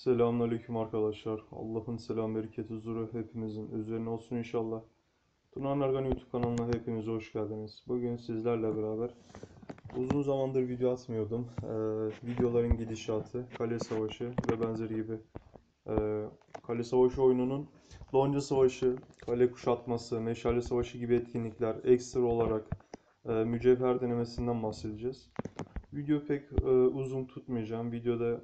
Selamünaleyküm arkadaşlar. Allah'ın selam, bereket, huzuru hepimizin üzerine olsun inşallah. Tuna Nargan YouTube kanalına hepiniz hoş geldiniz. Bugün sizlerle beraber uzun zamandır video atmıyordum. Videoların gidişatı, kale savaşı ve benzeri gibi kale savaşı oyununun lonca savaşı, kale kuşatması, meşale savaşı gibi etkinlikler ekstra olarak mücevher denemesinden bahsedeceğiz. Video pek uzun tutmayacağım. Videoda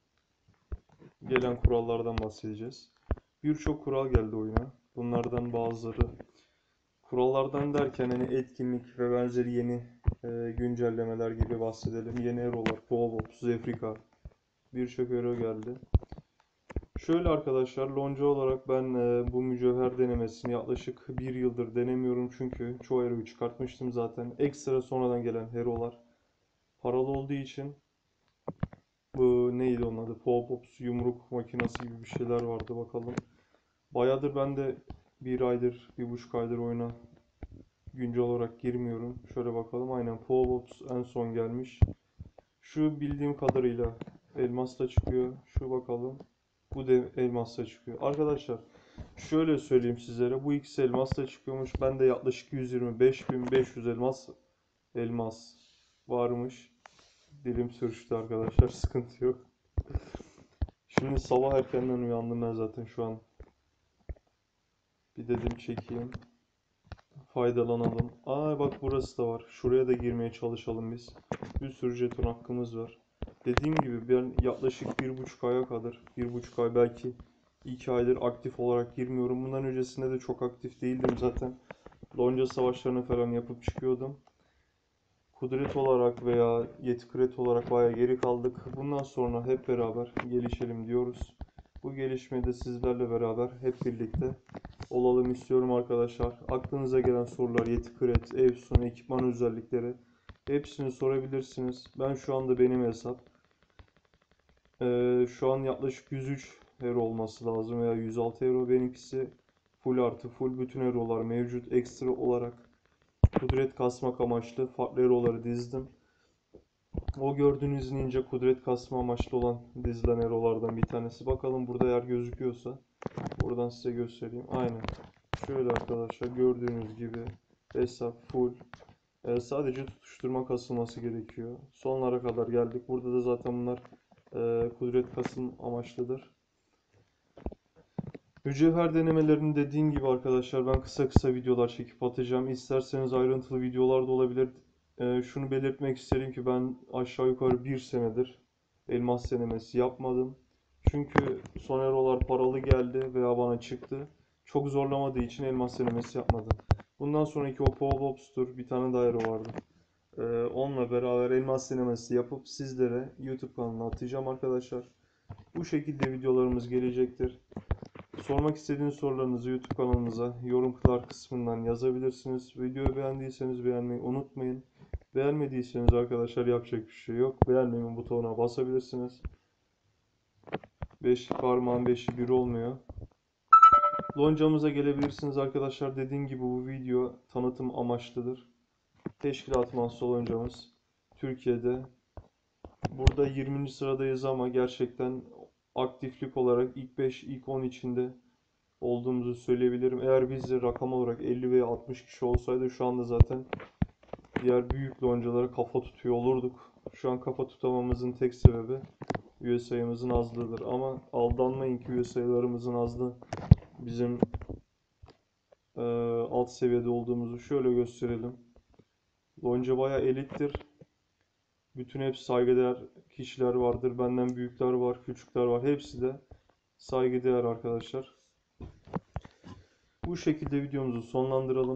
gelen kurallardan bahsedeceğiz. Birçok kural geldi oyuna. Bunlardan bazıları kurallardan derken hani etkinlik ve benzeri yeni güncellemeler gibi bahsedelim. Yeni hero'lar, Powerwolf, Zefrika birçok hero geldi. Şöyle arkadaşlar, lonca olarak ben bu mücevher denemesini yaklaşık bir yıldır denemiyorum çünkü çoğu hero'yu çıkartmıştım zaten. Ekstra sonradan gelen hero'lar paralı olduğu için bu neydi onun adı? Pop-Ops, yumruk makinesi gibi bir şeyler vardı bakalım. Bayağıdır ben de bir aydır, 1,5 aydır oyuna güncel olarak girmiyorum. Şöyle bakalım. Aynen Pop-Ops en son gelmiş. Şu bildiğim kadarıyla elmasla çıkıyor. Şu bakalım. Bu da elmasla çıkıyor. Arkadaşlar şöyle söyleyeyim sizlere. Bu ikisi elmasla çıkıyormuş. Ben de yaklaşık 125.500 elmas varmış. Dilim sürçtü arkadaşlar. Sıkıntı yok. Şimdi sabah erkenden uyandım ben zaten şu an. Bir dedim çekeyim. Faydalanalım. Aa bak burası da var. Şuraya da girmeye çalışalım biz. Bir sürü jeton hakkımız var. Dediğim gibi ben yaklaşık 1,5 aya kadar, 1,5 ay belki 2 aydır aktif olarak girmiyorum. Bundan öncesinde de çok aktif değildim zaten. Lonca savaşlarını falan yapıp çıkıyordum. Kudret olarak veya yetkret olarak bayağı geri kaldık. Bundan sonra hep beraber gelişelim diyoruz. Bu gelişmede sizlerle beraber hep birlikte olalım istiyorum arkadaşlar. Aklınıza gelen sorular, yetkret, Efsun, ekipman özellikleri hepsini sorabilirsiniz. Ben şu anda benim hesap. Şu an yaklaşık 103 euro olması lazım veya 106 euro. Benimkisi full artı full bütün eurolar mevcut ekstra olarak. Kudret kasmak amaçlı farklı hero'ları dizdim. O gördüğünüz ninja kudret kasma amaçlı olan dizilen hero'lardan bir tanesi. Bakalım burada eğer gözüküyorsa buradan size göstereyim. Aynen. Şöyle arkadaşlar gördüğünüz gibi hesap full. Sadece tutuşturma kasılması gerekiyor. Sonlara kadar geldik. Burada da zaten bunlar kudret kasım amaçlıdır. Mücevher denemelerini dediğim gibi arkadaşlar ben kısa kısa videolar çekip atacağım. İsterseniz ayrıntılı videolar da olabilir. Şunu belirtmek isterim ki ben aşağı yukarı bir senedir elmas denemesi yapmadım. Çünkü son erolar paralı geldi veya bana çıktı. Çok zorlamadığı için elmas denemesi yapmadım. Bundan sonraki o Powerwolf'tur. Bir tane daha ero vardı. Onunla beraber elmas denemesi yapıp sizlere YouTube kanalına atacağım arkadaşlar. Bu şekilde videolarımız gelecektir. Sormak istediğiniz sorularınızı YouTube kanalımıza yorumlar kısmından yazabilirsiniz. Videoyu beğendiyseniz beğenmeyi unutmayın. Beğenmediyseniz arkadaşlar yapacak bir şey yok. Beğenmeme butonuna basabilirsiniz. 5 parmağın 5'i bir olmuyor. Loncamıza gelebilirsiniz arkadaşlar. Dediğim gibi bu video tanıtım amaçlıdır. Teşkilat mahsul loncamız Türkiye'de. Burada 20. sıradayız ama gerçekten aktiflik olarak ilk 5, ilk 10 içinde olduğumuzu söyleyebilirim. Eğer biz de rakam olarak 50 veya 60 kişi olsaydı şu anda zaten diğer büyük loncalara kafa tutuyor olurduk. Şu an kafa tutamamızın tek sebebi üye sayımızın azlığıdır. Ama aldanmayın ki üye sayılarımızın azlığı bizim e, alt seviyede olduğumuzu şöyle gösterelim. Lonca bayağı elittir. Bütün hepsi saygıdeğer kişiler vardır. Benden büyükler var, küçükler var. Hepsi de saygıdeğer arkadaşlar. Bu şekilde videomuzu sonlandıralım.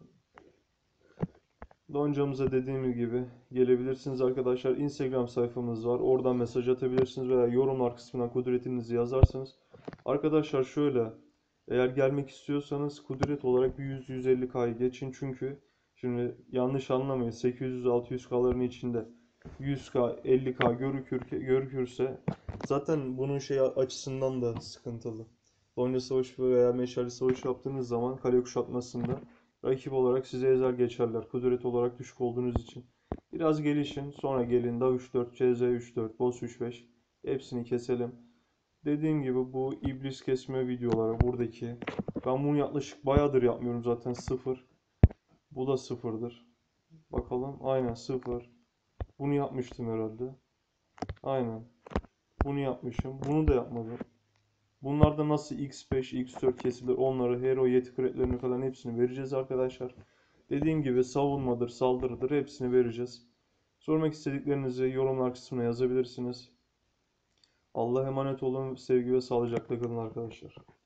Loncamıza dediğim gibi gelebilirsiniz arkadaşlar. Instagram sayfamız var. Oradan mesaj atabilirsiniz veya yorumlar kısmından kudretinizi yazarsanız. Arkadaşlar şöyle, eğer gelmek istiyorsanız kudret olarak bir 100-150K'yı geçin. Çünkü şimdi yanlış anlamayın 800-600K'ların içinde 100K 50K görükürse zaten bunun şey açısından da sıkıntılı. Lonca savaşı veya meşale savaşı yaptığınız zaman kale kuşatmasında rakip olarak size ezer geçerler. Kudret olarak düşük olduğunuz için. Biraz gelişin. Sonra gelin da 3-4, CZ 3-4, Boss 3-5. Hepsini keselim. Dediğim gibi bu iblis kesme videoları buradaki. Ben bunu yaklaşık bayağıdır yapmıyorum zaten, sıfır. Bu da sıfırdır. Bakalım, aynen sıfır. Bunu yapmıştım herhalde. Aynen. Bunu yapmışım. Bunu da yapmadım. Bunlarda nasıl X5, X4 kesilir onları, hero yeti kredlerini falan hepsini vereceğiz arkadaşlar. Dediğim gibi savunmadır, saldırıdır hepsini vereceğiz. Sormak istediklerinizi yorumlar kısmına yazabilirsiniz. Allah'a emanet olun. Sevgi ve sağlıcakla kalın arkadaşlar.